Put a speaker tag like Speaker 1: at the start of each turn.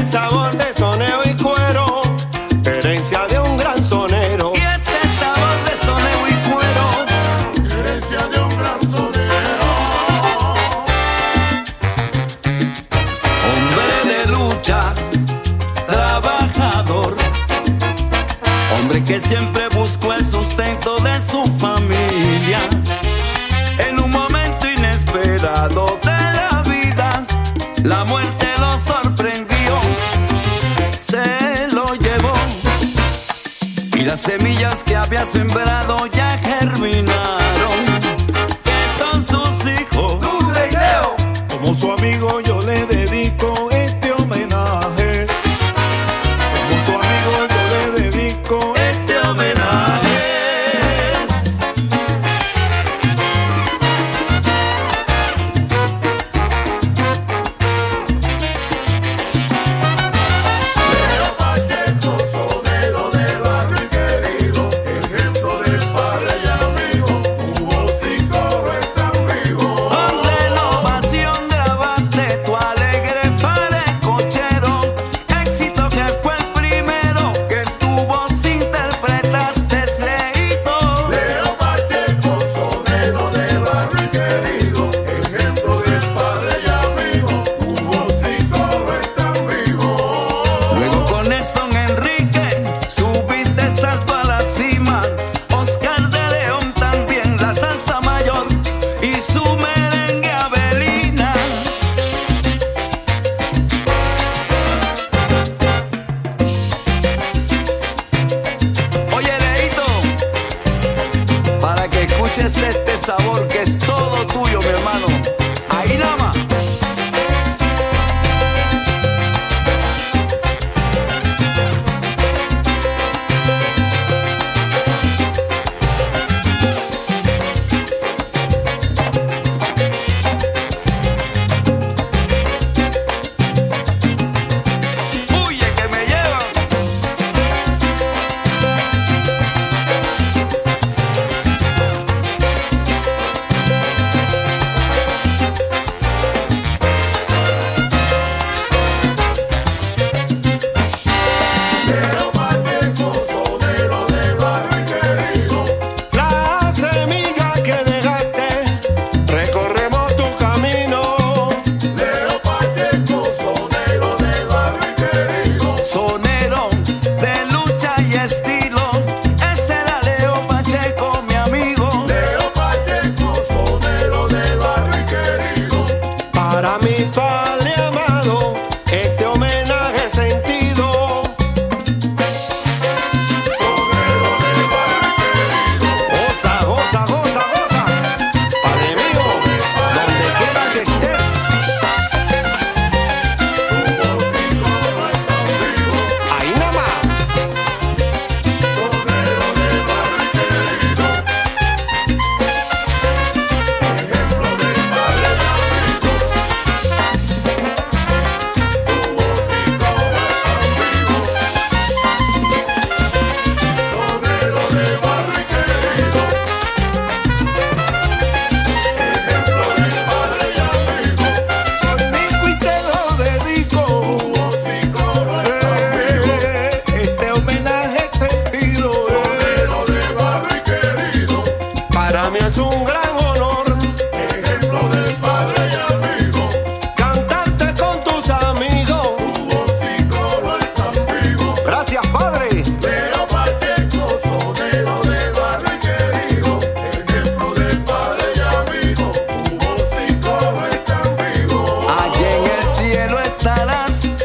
Speaker 1: sabor de soneo y cuero, herencia de un gran sonero.
Speaker 2: Y ese sabor de soneo y cuero,
Speaker 3: herencia de un gran sonero.
Speaker 2: hombre de lucha, trabajador, hombre que siempre buscó el sustento de su familia. En un momento inesperado de la vida, la muerte lo sorprendió, se lo llevó, y las semillas que había sembrado ya germinaron, que son sus hijos.
Speaker 1: Como su amigo yo le dedico este homenaje. Como su amigo yo le dedico
Speaker 2: Este homenaje.
Speaker 3: Leo Pacheco, sonero de barrio y querido, ejemplo de padre y amigo, tu voz y coro están vivos.
Speaker 2: Con renovación grabaste tu alegre parecochero, éxito que fue el primero que en tu voz interpretaste, Leito.
Speaker 3: Leo Pacheco, sonero de barrio y querido, ejemplo de padre y amigo, tu voz y coro están vivos.
Speaker 2: Luego con Nelson Enrique subiste salto a la cima, Oscar de León también la salsa mayor y su merengue Abelina. Oye, Leito, para que escuches este sabor que es todo tuyo, mi hermano. Ahí nada más. Huye que me llevan.
Speaker 3: Leo Pacheco, sonero de barrio y querido,
Speaker 1: la semilla que dejaste. Recorremos tu camino.
Speaker 3: Leo Pacheco, sonero de barrio y querido.
Speaker 2: Sonero de lucha y estilo, ese era Leo Pacheco, mi amigo.
Speaker 3: Leo Pacheco, sonero de barrio y querido.
Speaker 1: Para mi padre amado, este homenaje sentido. Goza, goza, goza, goza. Padre mío, donde quiera que estés. Ahí nada más. Soy Nico y te lo dedico. Este homenaje sentido. Para mí es un gran honor cantarte con tus amigos. Gracias, Padre.
Speaker 3: Leo Pacheco, sonero de barrio y querido, ejemplo de padre y amigo, tu voz y coro están vivos.
Speaker 2: Allí en el cielo estarás